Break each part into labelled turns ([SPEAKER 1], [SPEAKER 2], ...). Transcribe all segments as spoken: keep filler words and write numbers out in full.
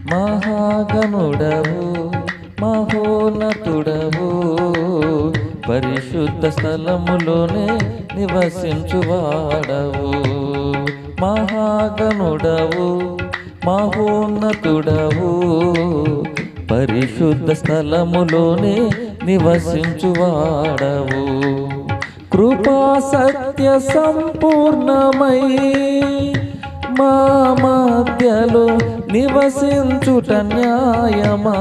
[SPEAKER 1] మహాగణుడవు మహోన్నతుడవు, పరిశుద్ధ స్థలములోనే నివసించువాడవు. మహాగణుడవు మహోన్నతుడవు, పరిశుద్ధ స్థలములోనే నివసించువాడవు. కృపా సత్య సంపూర్ణమై మా మధ్యలో నివసించుట న్యాయమా,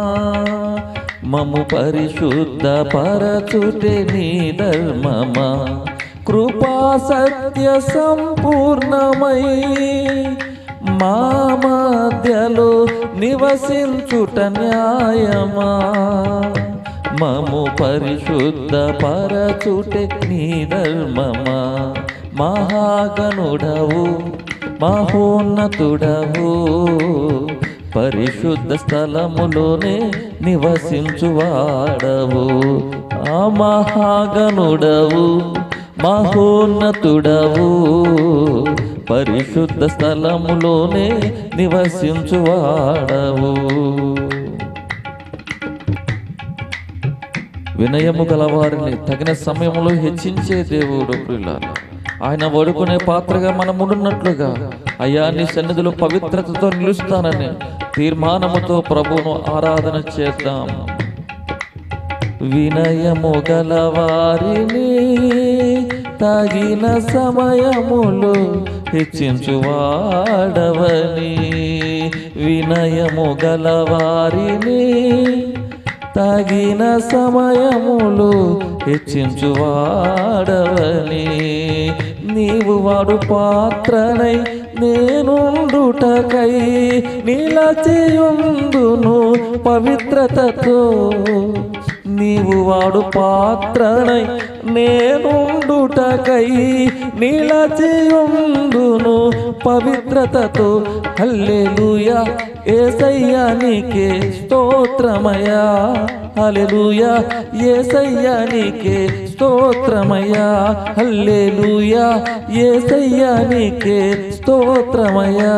[SPEAKER 1] మము పరిశుద్ధ పరచుటే నీ ధర్మమా. కృపా సత్య సంపూర్ణమై మా మధ్యలో నివసించుట న్యాయమా, మము పరిశుద్ధ పరచుటే నీ ధర్మమా. మహాగణుడవు మహోన్నతుడవు, పరిశుద్ధ స్థలములోనే నివసించువాడవు. ఆ మహాగణుడవు మహోన్నతుడవు, పరిశుద్ధ స్థలములోనే నివసించువాడవు. వినయము గలవారిని తగిన సమయంలో హెచ్చించే దేవుడు ప్రియులారా. ఆయన వాడుకునే పాత్రగా మనం ఉండున్నట్లుగా, అయ్యా నీ సన్నిధిలో పవిత్రతతో నిలుస్తానని తీర్మానముతో ప్రభువును ఆరాధన చేద్దాం. వినయము గలవారిని తగిన సమయములో హెచ్చించువాడవని, వినయము గలవారిని తగిన సమయములో హెచ్చించువాడవని, నీవు వాడు పాత్రనై నేనుండుటకై నిలచియుందును పవిత్రతతో. నీవు వాడు పాత్రనై నేనుండుటకై నిలచియుందును పవిత్రతతో. హల్లెలూయా యేసయ్యా నీకే స్తోత్రమయా, హల్లెలూయా యేసయ్యా నీకే స్తోత్రమయా, హల్లెలూయా యేసయ్యా నీకే స్తోత్రమయా.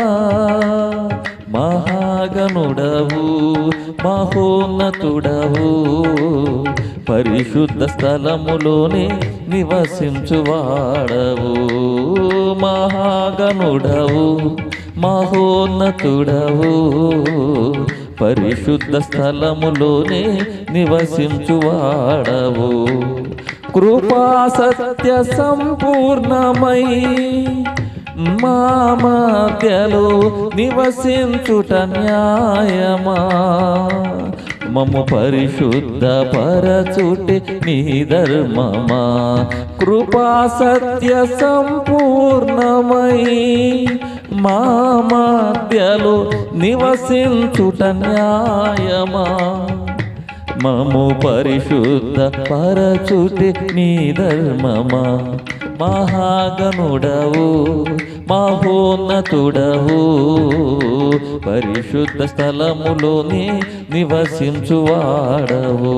[SPEAKER 1] మహాగణుడవు మహోన్నతుడవు, పరిశుద్ధ స్థలములోనే నివసించువాడవు. మహాగణుడవు మహోన్నతుడవు, పరిశుద్ధ స్థలములోనే నివసించువాడవు. కృపా సత్య సంపూర్ణమై మా మధ్యలో నివసించుట న్యాయమా, మము పరిశుద్ధ పరచుటే నీ ధర్మమా. కృపా సత్య సంపూర్ణమై మా మధ్యలో నివసించుట న్యాయమా, మము పరిశుద్ధ పరచుటే నీ ధర్మమా. మహాగణుడవు మహోన్నతుడవు, పరిశుద్ధ స్థలములోనే నివసించువాడవు.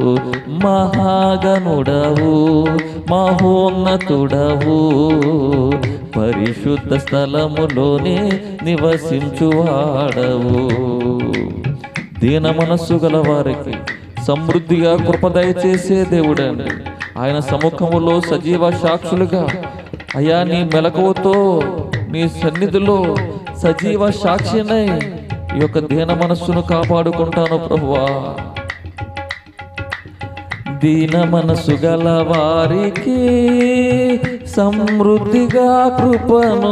[SPEAKER 1] మహాగణుడవు మహోన్నతుడవు, పరిశుద్ధ స్థలములోనే నివసించువాడవు. దీన మనస్సు గల వారికి సమృద్ధిగా కృప దయచేసే దేవుడండి. ఆయన సముఖములో సజీవ సాక్షులుగా, అయ్యా నీ మెలకువతో నీ సన్నిధిలో సజీవ సాక్షినై ఈ యొక్క దీన మనస్సును కాపాడుకుంటాను ప్రభువా. దీన మనసు గల వారికి సమృద్ధిగా కృపను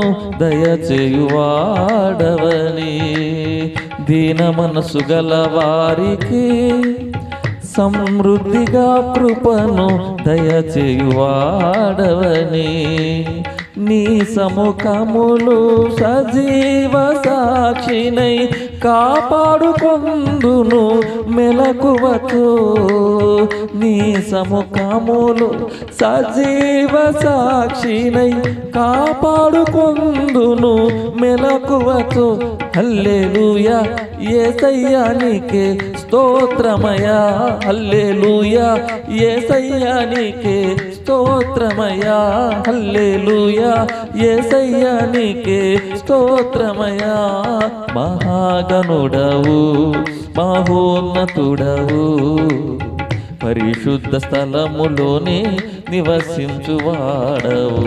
[SPEAKER 1] దయచేయువాడవని, దీన మనసు గల వారికి సమృద్ధిగా కృపను దయచేయువాడవని, నీ సముఖములు సజీవ సాక్షినై కాపాడుకొందును మెలకువతో. నీ సముఖములు సజీవ సాక్షినై కాపాడుకొందును మెలకువతో. హల్లెలూయా యేసయ్యా నీకే స్తోత్రమయా, హల్లెలూయా యేసయ్యా నీకే స్తోత్రమయ్యా, హల్లెలూయా. యేసయ్యా నీకే స్తోత్రమయ్యా. మహాగణుడవు, మహోన్నతుడవు, పరిశుద్ధ స్థలములోనే నివసించువాడవు.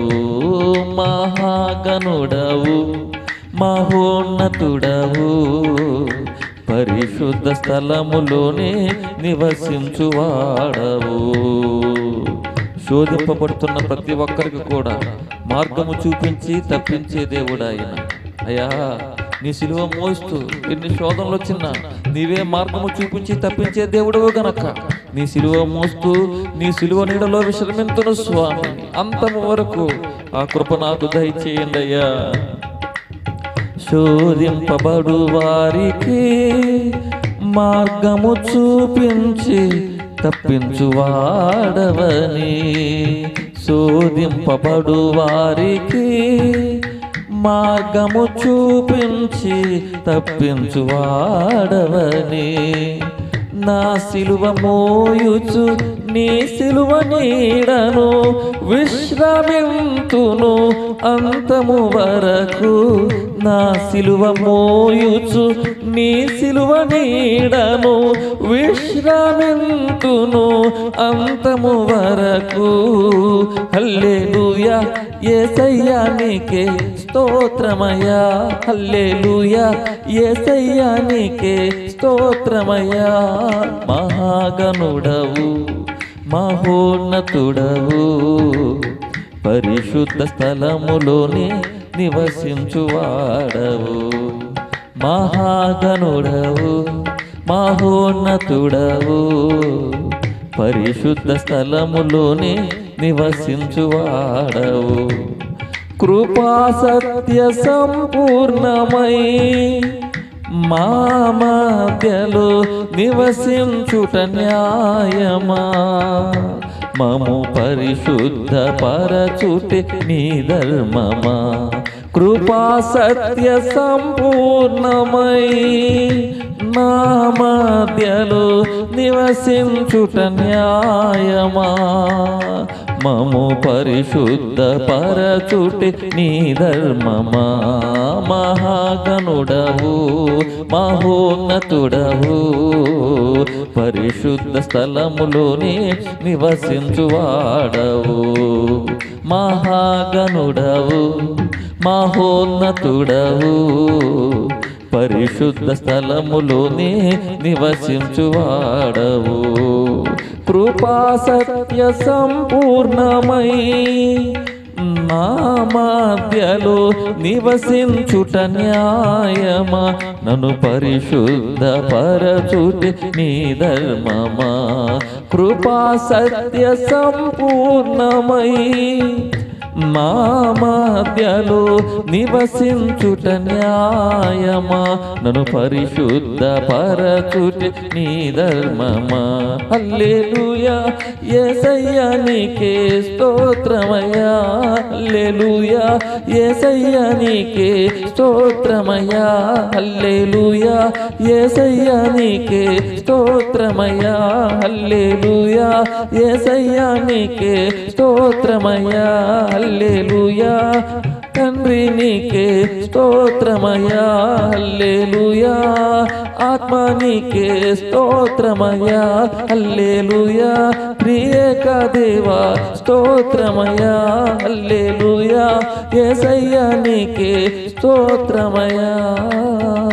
[SPEAKER 1] మహాగణుడవు, మహోన్నతుడవు, పరిశుద్ధ స్థలములోనే నివసించువాడవు. శోధింపబడుతున్న ప్రతి ఒక్కరికి కూడా మార్గము చూపించి తప్పించే దేవుడు ఆయన. అయ్యా, నీ సిలువ మోస్తూ ఎన్ని శోధనలు వచ్చినా నీవే మార్గము చూపించి తప్పించే దేవుడు గనక నీ సిలువ మోస్తూ నీ సిలువ నీడలో విశ్రమింతును స్వామి. అంతము వరకు ఆ కృప నాకు దయచేయండి అయ్యా. శోధింపబడు వారికి మార్గము చూపించి తప్పించువాడవని, శోధింపబడు వారికి మార్గము చూపించి తప్పించువాడవని, నా సిలువ మోయుచు నీ సిలువ నీడను విశ్రమింతును అంతము వరకు. నా సిలువ మోయుచు నీ సిలువ నీడను విశ్రమింతును అంతము వరకు. హల్లెలూయా, యేసయ్యా నీకే స్తోత్రమయ్యా, హల్లెలూయా. యేసయ్యా నీకే స్తోత్రమయ్యా. మహాగణుడవు, మహోన్నతుడవు, పరిశుద్ధ స్థలములోనే నివసించువాడవు. మహాగణుడవు, మహోన్నతుడవు, పరిశుద్ధ స్థలములోనే నివసించువాడవు. కృపా సత్య సంపూర్ణమై మా మధ్యలో నివసించుట న్యాయమా, మము పరిశుద్ధ పరచుటే నీ ధర్మమా. కృపా సత్య సంపూర్ణమై మా మధ్యలో నివసించుట న్యాయమా, మము పరిశుద్ధ పరచుటే నీ ధర్మమా. మహాగణుడవు, మహోన్నతుడవు, పరిశుద్ధ స్థలములోనే నివసించువాడవు. మహాగణుడవు, మహోన్నతుడవు, పరిశుద్ధ స్థలములోనే నివసించువాడవు. కృపా సత్య సంపూర్ణమై మా మధ్యలో నివసించుట న్యాయమా, నన్ను పరిశుద్ధ పరచుటే నీ ధర్మమా. కృపా సత్య సంపూర్ణమై మా మధ్యలో నివసించుట న్యాయమా, నన్ను పరిశుద్ధ పరచుటే నీ ధర్మమా. హల్లెలూయా, యేసయ్యా నీకే స్తోత్రమయ్యా, హల్లెలూయా. యేసయ్యా నీకే స్తోత్రమయ్యా, హల్లెలూయా. యేసయ్యా నీకే స్తోత్రమయ్యా, హల్లెలూయా. యేసయ్యా నీకే స్తోత్రమయ్యా, హల్లెలూయా. తండ్రి నీకే స్తోత్రమయ్యా, హల్లెలూయా. ఆత్మ నీకే స్తోత్రమయ్యా, హల్లెలూయా. ప్రియేక దేవా స్తోత్రమయ్యా, హల్లెలూయా. యేసయ్యా నీకే స్తోత్రమయ్యా.